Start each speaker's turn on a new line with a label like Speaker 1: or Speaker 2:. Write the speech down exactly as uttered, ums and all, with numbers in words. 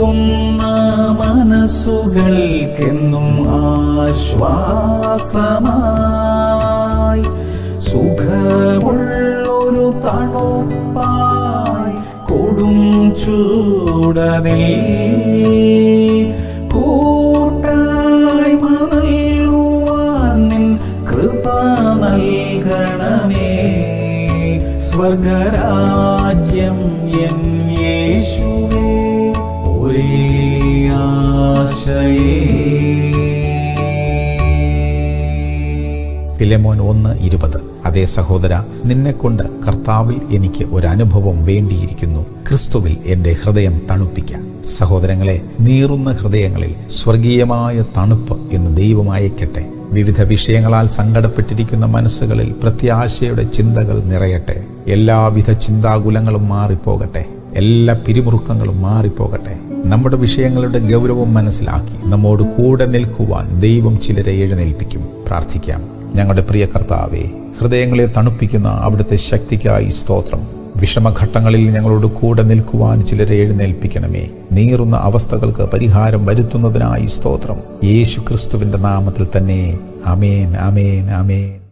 Speaker 1: ഉരുകുന്ന മനസ്സുകൾക്കെന്നും ആശ്വാസമായി സുഖമുള്ളൊരു തണുപ്പായി കൊടും ചൂടതിൽ കൂട്ടായ്മ നൽകുവാൻ നിൻ കൃപ നൽകണമേ. സ്വർഗരാജ്യം എൻ യേശുവേ ഒരേ ആശയേ.
Speaker 2: ഫിലെമോൻ ഒന്ന് ഇരുപത്. അതേ സഹോദര, നിന്നെക്കൊണ്ട് കർത്താവിൽ എനിക്ക് ഒരനുഭവം വേണ്ടിയിരിക്കുന്നു. ക്രിസ്തുവിൽ എൻ്റെ ഹൃദയം തണുപ്പിക്കാം. സഹോദരങ്ങളെ, നീറുന്ന ഹൃദയങ്ങളിൽ സ്വർഗീയമായ തണുപ്പ് എന്ന് ദൈവം അയക്കട്ടെ. വിവിധ വിഷയങ്ങളാൽ സങ്കടപ്പെട്ടിരിക്കുന്ന മനസ്സുകളിൽ പ്രത്യാശയുടെ ചിന്തകൾ നിറയട്ടെ. എല്ലാവിധ ചിന്താകുലങ്ങളും മാറിപ്പോകട്ടെ. എല്ലാ പിരിമുറുക്കങ്ങളും മാറിപ്പോകട്ടെ. നമ്മുടെ വിഷയങ്ങളുടെ ഗൗരവം മനസ്സിലാക്കി നമ്മോട് കൂടെ നിൽക്കുവാൻ ദൈവം ചിലരെ എഴുന്നേൽപ്പിക്കും. പ്രാർത്ഥിക്കാം. ഞങ്ങളുടെ പ്രിയ കർത്താവേ, ഹൃദയങ്ങളെ തണുപ്പിക്കുന്ന അവിടുത്തെ ശക്തിക്കായി സ്തോത്രം. വിഷമഘട്ടങ്ങളിൽ ഞങ്ങളോട് കൂടെ നിൽക്കുവാൻ ചിലരെ എഴുന്നേൽപ്പിക്കണമേ. നീറുന്ന അവസ്ഥകൾക്ക് പരിഹാരം വരുത്തുന്നതിനായി സ്തോത്രം. യേശു ക്രിസ്തുവിന്റെ നാമത്തിൽ തന്നെ. ആമേൻ, ആമേൻ, ആമേൻ.